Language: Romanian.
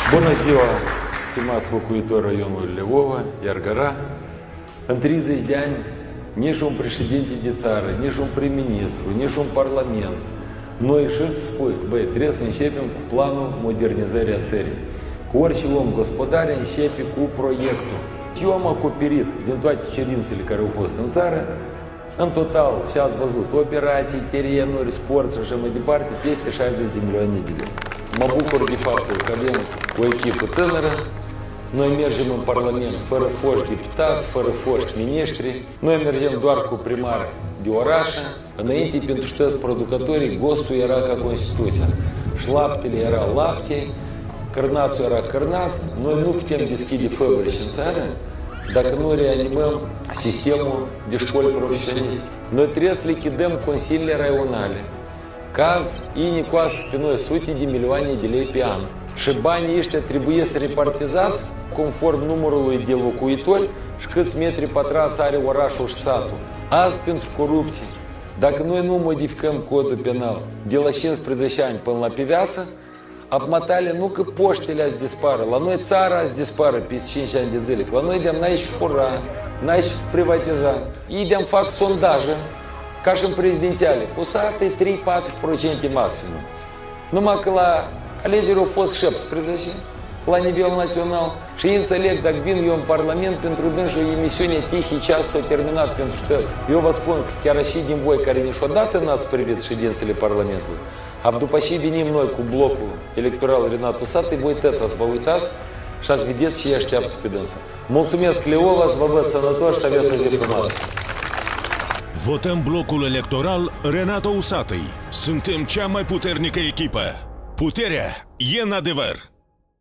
Bună ziua, stimați locuitori raionului Lvova, Iargara. În 30 de ani, nici un președinte de țară, nici un prim-ministru, nici un parlament nu a ieșit să spui, băi, trebuie să începem cu planul modernizării a țării. Cu orice om gospodar începe cu proiectul. Eu am acoperit din toate cerințele care au fost în țară, în total, și ați văzut, operații, terenuri, sport și așa mai departe, peste 60 de milioane de lei. Mă bucur de faptul că avem o echipă tânără. Noi mergem în Parlament fără foști deputați, fără foști miniștri. Noi mergem doar cu primari de oraș. Înainte, pentru toți producătorii, gostul era ca Constituția. Și laptele era lapte, cărnațul era cărnaț. Noi nu putem deschide fabrici în țară dacă nu reanimăm sistemul de școli profesioniste. Noi trebuie să lichidăm consiliile raionale. Caz, ei ne costă pe noi sute de milioane de lei pe an. Și banii ăștia trebuie să repartizați conform numărului de locuitori și câți metri pătrați are orașul și satul. Azi, pentru corupție, dacă noi nu modificăm codul penal de la 15 ani până la pe viață, apmatale nu că poștele azi dispară, la noi țara azi dispară peste 5 ani de zile. La noi de-am n-aici fura, n-aici privatiza. Ei de-am fac sondaje, ca și în prezidențiale, cu sate 3-4% maximum. Numai că la alegeri au fost 17 la nivel național și ei înțeleg dacă vin eu în Parlament pentru dânsul o emisiune Tihii Ceas s-a terminat pentru toți. Eu vă spun că chiar și din voi care niciodată n-ați privit ședințele Parlamentului, după ce venim noi cu blocul electoral Renatul Sate, voi toți ați vă uitați și ați vedeți ce îi așteaptă pe dânsul. Mulțumesc, Lvova, să vă văd sănătoși, să aveți o zi frumoasă. Votăm blocul electoral Renato Usatăi. Suntem cea mai puternică echipă. Puterea e în adevăr.